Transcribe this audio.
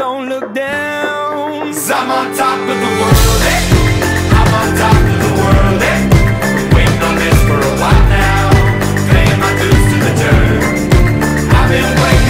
don't look down. 'Cause I'm on top of the world, eh? I'm on top of the world, eh? Waiting on this for a while now, paying my dues to the dirt. I've been waiting